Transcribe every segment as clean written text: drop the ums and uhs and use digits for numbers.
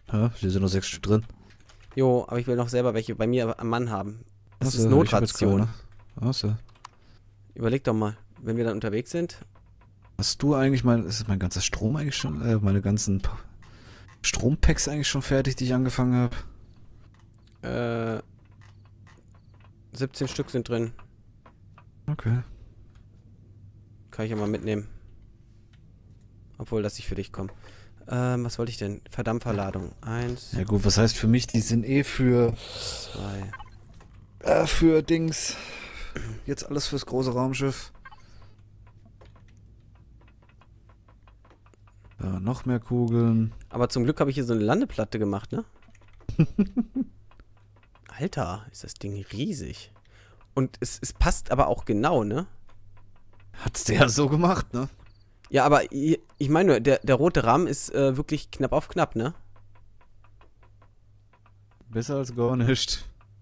Ja, hier sind nur 6 Stück drin. Jo, aber ich will noch selber welche bei mir am Mann haben. Das ist Ich hab jetzt Notration. keine. Achso. Überleg doch mal, wenn wir dann unterwegs sind. Hast du eigentlich ist mein ganzer Strom eigentlich schon, meine ganzen Strompacks eigentlich schon fertig, die ich angefangen habe? 17 Stück sind drin. Okay. Kann ich ja mal mitnehmen. Obwohl, lass ich für dich kommen. Was wollte ich denn? Verdampferladung. 1, Ja gut, was heißt für mich, die sind eh für 2. für Dings. Jetzt alles fürs große Raumschiff. Noch mehr Kugeln. Aber zum Glück habe ich hier so eine Landeplatte gemacht, ne? Alter, ist das Ding riesig. Und es passt aber auch genau, ne? Hat's der ja so gemacht, ne? Ja, aber ich meine nur, der rote Rahmen ist wirklich knapp auf knapp, ne? Besser als gar nicht.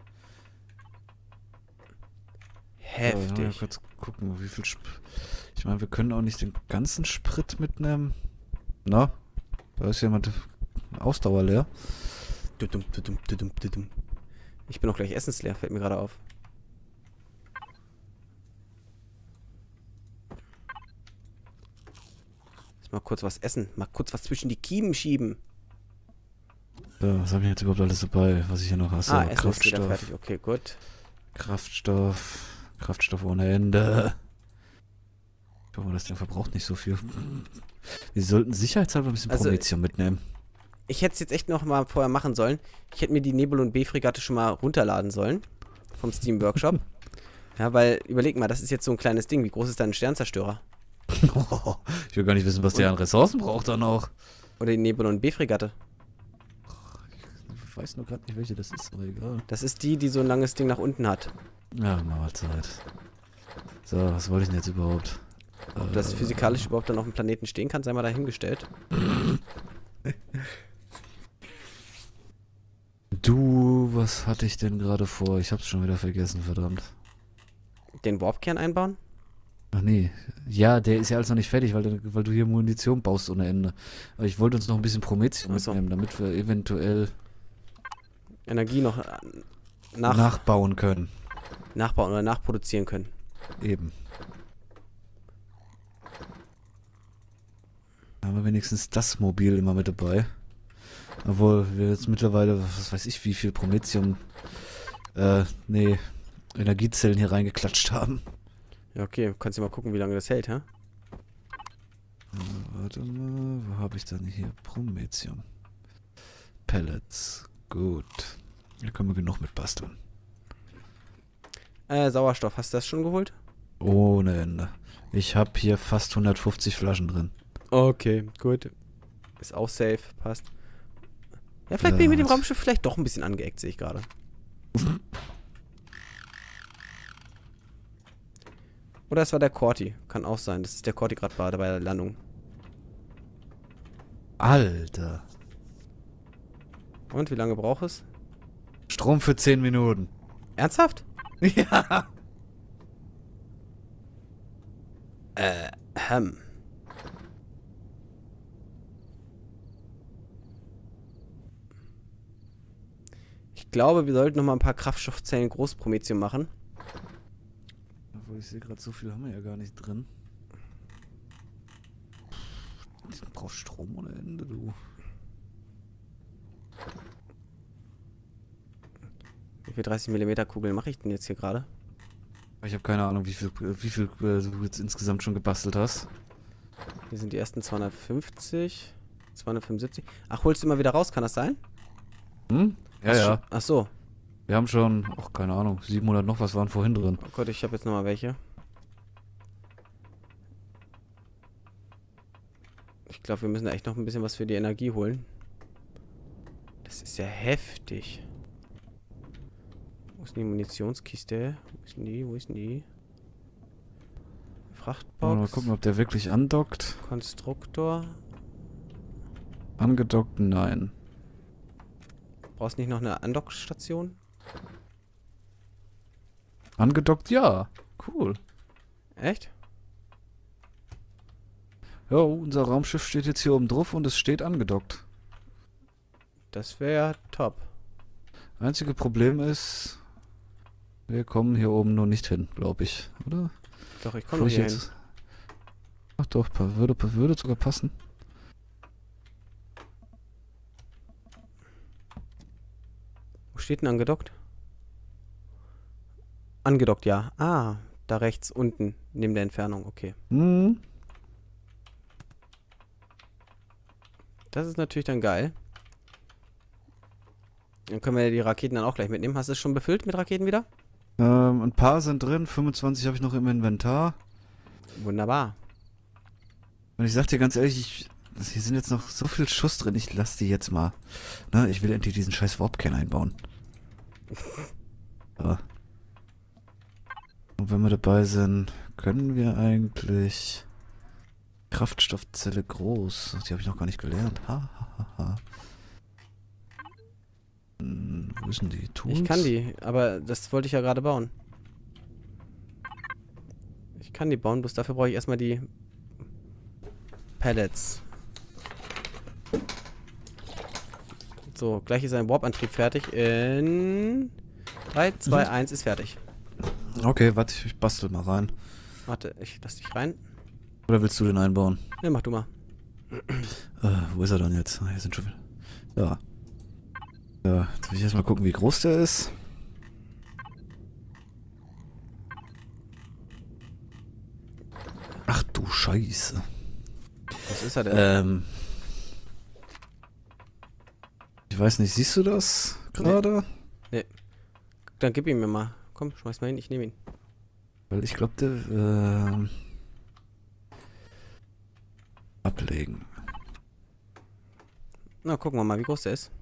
Heftig. Ja, kurz gucken, wie viel ich meine, wir können auch nicht den ganzen Sprit mitnehmen. Na? Da ist jemand Ausdauer leer. Tudum, tudum, tudum, tudum. Ich bin auch gleich essensleer, fällt mir gerade auf. Mal kurz was essen. Mal kurz was zwischen die Kiemen schieben. So, was habe ich jetzt überhaupt alles dabei? Was ich hier noch habe? Essen ist wieder fertig. Okay, gut. Kraftstoff ohne Ende. Ich hoffe, das Ding verbraucht nicht so viel. Wir sollten sicherheitshalber ein bisschen Prometheum mitnehmen. Ich hätte es jetzt echt noch mal vorher machen sollen. Ich hätte mir die Nebulon B-Fregatte schon mal runterladen sollen. Vom Steam Workshop. Ja, weil, überleg mal, das ist jetzt so ein kleines Ding. Wie groß ist dein Sternzerstörer? Ich will gar nicht wissen, was der an Ressourcen braucht dann auch. Oder die Nebulon B-Fregatte. Ich weiß nur gerade nicht, welche das ist, aber egal. Das ist die, die so ein langes Ding nach unten hat. Ja, Mahlzeit. So, was wollte ich denn jetzt überhaupt? Ob das physikalisch überhaupt dann auf dem Planeten stehen kann, sei mal dahingestellt. Du, was hatte ich denn gerade vor? Ich hab's schon wieder vergessen, verdammt. Den Warpkern einbauen? Ach nee. Ja, der ist ja alles noch nicht fertig, weil du hier Munition baust ohne Ende. Aber ich wollte uns noch ein bisschen Prometheum mitnehmen, damit wir eventuell Energie noch nachbauen können. Nachbauen oder nachproduzieren können. Eben. Da haben wir wenigstens das Mobil immer mit dabei. Obwohl wir jetzt mittlerweile, was weiß ich, wie viel Prometheum, Energiezellen hier reingeklatscht haben. Ja, okay. Kannst du mal gucken, wie lange das hält, hä? Warte mal, wo habe ich denn hier? Prometheum. Pellets. Gut. Hier können wir genug mit basteln. Sauerstoff. Hast du das schon geholt? Ohne Ende. Ich habe hier fast 150 Flaschen drin. Okay, gut. Ist auch safe. Passt. Ja, vielleicht bin ich mit dem Raumschiff vielleicht doch ein bisschen angeeckt, sehe ich gerade. Oder es war der Corti. Kann auch sein. Das ist der Corti gerade bei der Landung. Alter. Und wie lange braucht es? Strom für 10 Minuten. Ernsthaft? Ja. Hm. Ich glaube, wir sollten noch mal ein paar Kraftstoffzellen Großprometheum machen. Obwohl, ich sehe gerade, so viel haben wir ja gar nicht drin. Du brauchst Strom ohne Ende, du. Wie viel 30 mm Kugeln mache ich denn jetzt hier gerade? Ich habe keine Ahnung, wie viel du jetzt insgesamt schon gebastelt hast. Hier sind die ersten 250, 275. Ach, holst du immer wieder raus, kann das sein? Hm? Ja, ja. Ach so. Wir haben schon, keine Ahnung, 700 noch was waren vorhin drin. Oh Gott, ich habe jetzt noch mal welche. Ich glaube, wir müssen da echt noch ein bisschen was für die Energie holen. Das ist ja heftig. Wo ist denn die Munitionskiste? Wo ist denn die? Wo ist denn die? Frachtbox. Mal gucken, ob der wirklich andockt. Konstruktor. Angedockt? Nein. Brauchst nicht noch eine Andockstation? Angedockt? Ja. Cool. Echt? Ja, unser Raumschiff steht jetzt hier oben drauf und es steht angedockt. Das wäre top. Einzige Problem ist, wir kommen hier oben nur nicht hin, glaube ich, oder? Doch, ich komme noch hier hin. Ach doch, würde sogar passen. Wo steht denn angedockt? Angedockt, ja. Ah, da rechts unten, neben der Entfernung, okay. Mhm. Das ist natürlich dann geil. Dann können wir die Raketen dann auch gleich mitnehmen. Hast du es schon befüllt mit Raketen wieder? Ein paar sind drin, 25 habe ich noch im Inventar. Wunderbar. Und ich sag dir ganz ehrlich, hier sind jetzt noch so viel Schuss drin, ich lass die jetzt mal. Ne, ich will endlich diesen scheiß Warp-Can einbauen. So. Und wenn wir dabei sind, können wir eigentlich... Kraftstoffzelle groß. Die habe ich noch gar nicht gelernt. Ha, ha, ha, ha. Wo ist denn die? Tools? Ich kann die, aber das wollte ich ja gerade bauen. Ich kann die bauen, bloß dafür brauche ich erstmal die Pellets. So, gleich ist ein Warp-Antrieb fertig. In 3, 2, 1 ist fertig. Okay, warte, ich bastel mal rein. Warte, ich lass dich rein. Oder willst du den einbauen? Ne, mach du mal. Wo ist er dann jetzt? Ah, hier sind schon wieder. Ja. Ja, jetzt will ich erstmal gucken, wie groß der ist. Ach du Scheiße. Was ist er denn? Ich weiß nicht, siehst du das gerade? Nee. Dann gib ihn mir mal. Komm, schmeiß mal hin, ich nehme ihn. Weil ich glaube, der, ablegen. Na, gucken wir mal, wie groß der ist.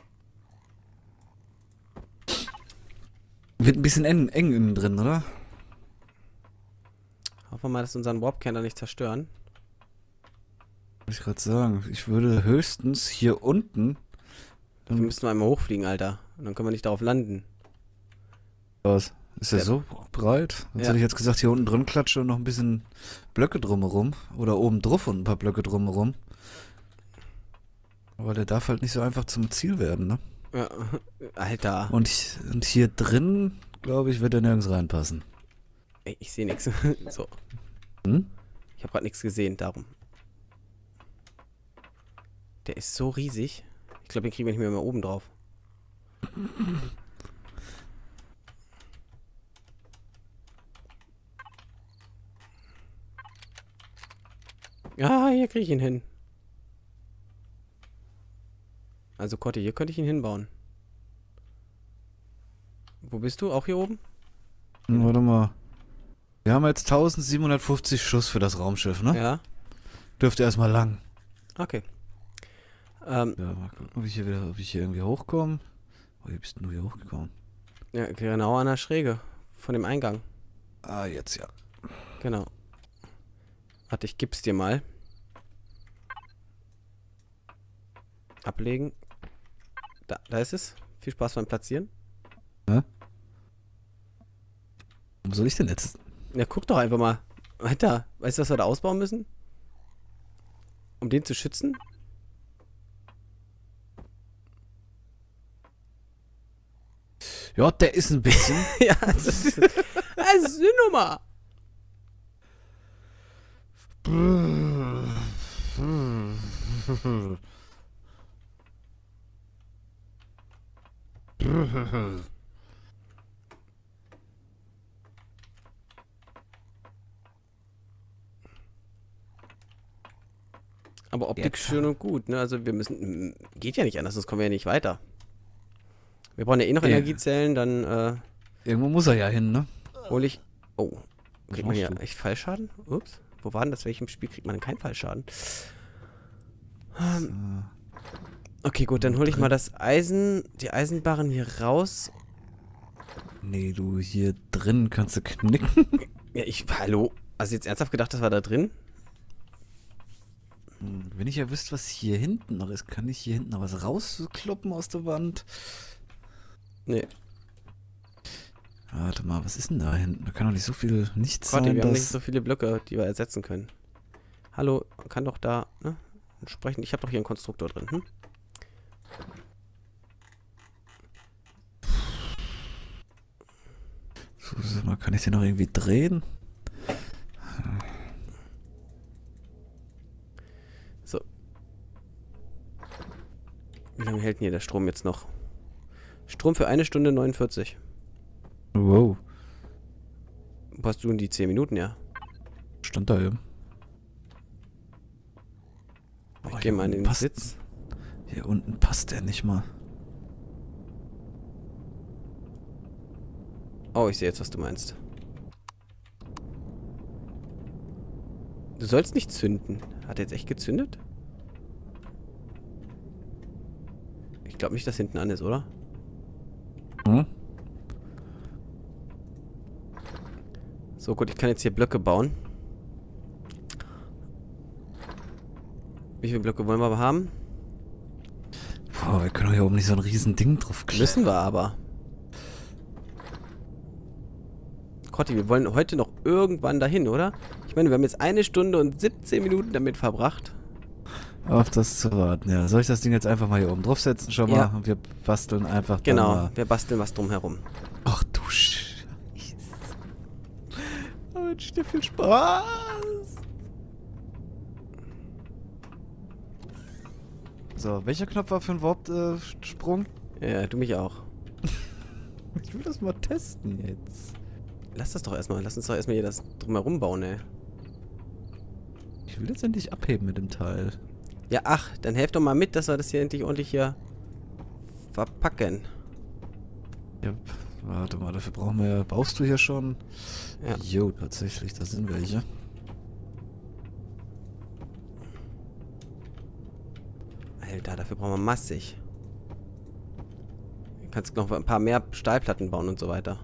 Wird ein bisschen eng innen drin, oder? Hoffen wir mal, dass unseren Warp-Can da nicht zerstören. Wollte ich gerade sagen. Ich würde höchstens hier unten... Wir müssen einmal hochfliegen, Alter. Und dann können wir nicht darauf landen. Was? Ist der so breit? Sonst hätte ich jetzt gesagt, hier unten drin klatsche und noch ein bisschen Blöcke drumherum. Oder oben drauf und ein paar Blöcke drumherum. Aber der darf halt nicht so einfach zum Ziel werden, ne? Ja, Alter. Und hier drin, glaube ich, wird er nirgends reinpassen. Ey, ich sehe nichts. So. Hm? Ich habe gerade nichts gesehen, darum. Der ist so riesig. Ich glaube, den kriegen wir nicht mehr oben drauf. Ja, hier kriege ich ihn hin. Also, Kotti, hier könnte ich ihn hinbauen. Wo bist du? Auch hier oben? Warte mal. Wir haben jetzt 1750 Schuss für das Raumschiff, ne? Ja. Dürfte erstmal lang. Okay. Ja, mal gucken, ob ich hier irgendwie hochkomme. Oh, wie bist denn du hier hochgekommen? Ja, genau an der Schräge von dem Eingang. Ah, jetzt ja. Genau. Warte, ich gib's dir mal. Ablegen. Da ist es. Viel Spaß beim Platzieren. Hä? Wo soll ich denn jetzt? Ja, guck doch einfach mal. Alter, weißt du, was wir da ausbauen müssen? Um den zu schützen? Ja, der ist ein bisschen. Ja, das ist eine Nummer. Aber Optik schön und gut, ne? Also wir müssen... Geht ja nicht anders, sonst kommen wir ja nicht weiter. Wir brauchen ja eh noch Energiezellen, dann Irgendwo muss er ja hin, ne? hole ich... Oh, Was kriegt man machst hier du? echt Fallschaden? Ups, wo war denn das? Welchem Spiel kriegt man denn keinen Fallschaden? Okay, gut, dann hole ich mal das Eisen, die Eisenbarren hier raus. Nee, du, hier drin kannst du knicken. Ja, hallo? Also jetzt ernsthaft gedacht, das war da drin? Wenn ich ja wüsste, was hier hinten noch ist, kann ich hier hinten noch was rauskloppen aus der Wand? Nee. Warte mal, was ist denn da hinten? Da kann doch nicht so viel nichts Warte, sein, wir haben nicht dass... so viele Blöcke, die wir ersetzen können. Hallo, man kann doch da, ne? Entsprechend, ich habe doch hier einen Konstruktor drin, hm? Sag mal, kann ich den noch irgendwie drehen? So. Wie lange hält denn hier der Strom jetzt noch? Strom für 1 Stunde 49. Wow. Passt du in die 10 Minuten, ja? Stand da eben. Ich gehe mal in den Sitz. Hier unten passt der nicht mal. Oh, ich sehe jetzt, was du meinst. Du sollst nicht zünden. Hat er jetzt echt gezündet? Ich glaube nicht, dass hinten an ist, oder? Hm? So, gut, ich kann jetzt hier Blöcke bauen. Wie viele Blöcke wollen wir haben? Boah, wir können doch hier oben nicht so ein riesen Ding drauf kleben. Müssen wir aber. Kotti, wir wollen heute noch irgendwann dahin, oder? Ich meine, wir haben jetzt 1 Stunde und 17 Minuten damit verbracht. Auf das zu warten, ja. Soll ich das Ding jetzt einfach mal hier oben draufsetzen schon mal? Ja. Und wir basteln einfach dann Genau, mal. wir basteln was drumherum. Ach du Scheiße. Oh, wünsche dir viel Spaß. So, welcher Knopf war für einen Warp-Sprung? Ja, du mich auch. Ich will das mal testen jetzt. Lass das doch erstmal. Lass uns doch erstmal hier das drumherum bauen, ey. Ich will das endlich abheben mit dem Teil. Ja, ach, dann helft doch mal mit, dass wir das hier endlich ordentlich hier verpacken. Ja, warte mal, dafür brauchen wir ja... Baust du hier schon? Ja. Jo, tatsächlich, da sind welche. Alter, dafür brauchen wir massig. Du kannst noch ein paar mehr Stahlplatten bauen und so weiter.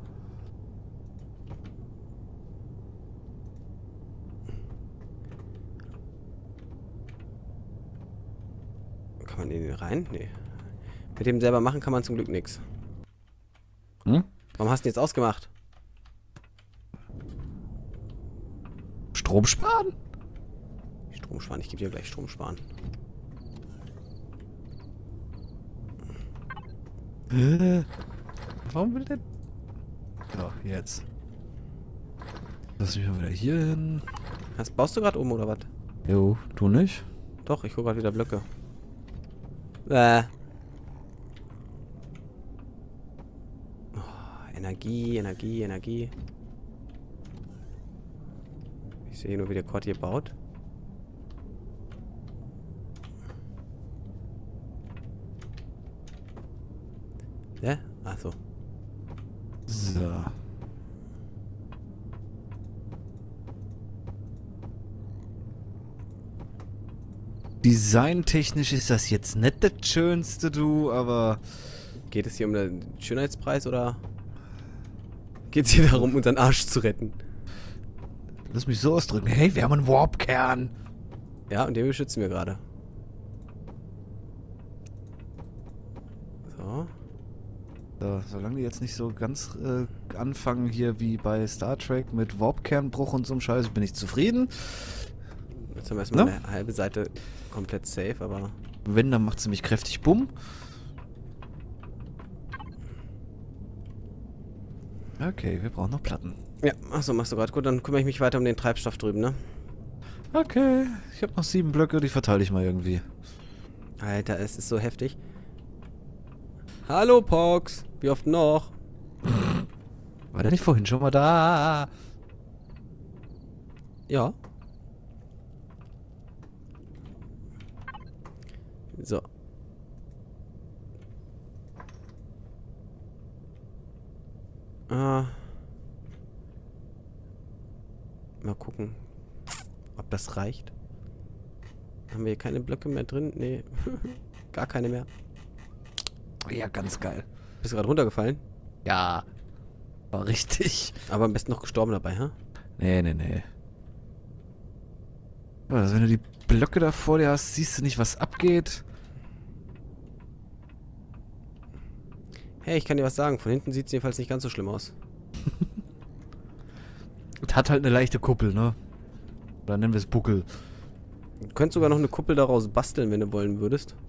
Kann man den rein? Nee. Mit dem selber machen kann man zum Glück nichts. Hm? Warum hast du den jetzt ausgemacht? Strom sparen? Strom sparen, ich gebe dir gleich Strom sparen. Warum will der... So, jetzt. Lass mich mal wieder hier hin. Baust du gerade um oder was? Jo, du nicht? Doch, ich hole gerade wieder Blöcke. Oh, Energie, Energie, Energie. Ich sehe nur, wie der Quad hier baut. Ja? Achso. So. Designtechnisch ist das jetzt nicht das Schönste, du, aber... Geht es hier um den Schönheitspreis oder geht es hier darum, unseren Arsch zu retten? Lass mich so ausdrücken. Hey, wir haben einen Warp-Kern. Ja, und den beschützen wir gerade. So. So, solange die jetzt nicht so ganz anfangen hier wie bei Star Trek mit Warp-Kernbruch und so einem Scheiß, bin ich zufrieden. Jetzt haben wir erstmal Ne? eine halbe Seite komplett safe, aber... Wenn, dann macht ziemlich kräftig Bumm. Okay, wir brauchen noch Platten. Ja, achso, machst du gerade. Gut, dann kümmere ich mich weiter um den Treibstoff drüben, ne? Okay, ich habe noch 7 Blöcke, die verteile ich mal irgendwie. Alter, es ist so heftig. Hallo, Pox. Wie oft noch? War der nicht vorhin schon mal da? Ja. So. Mal gucken, ob das reicht. Haben wir hier keine Blöcke mehr drin? Nee. Gar keine mehr. Ja, ganz geil. Bist du gerade runtergefallen? Ja. War richtig. Aber am besten noch gestorben dabei, hä? Nee, nee, nee. Also wenn du die Blöcke da vor dir hast, siehst du nicht, was abgeht. Hey, ich kann dir was sagen. Von hinten sieht es jedenfalls nicht ganz so schlimm aus. Es hat halt eine leichte Kuppel, ne? Oder nennen wir es Buckel. Du könntest sogar noch eine Kuppel daraus basteln, wenn du wollen würdest.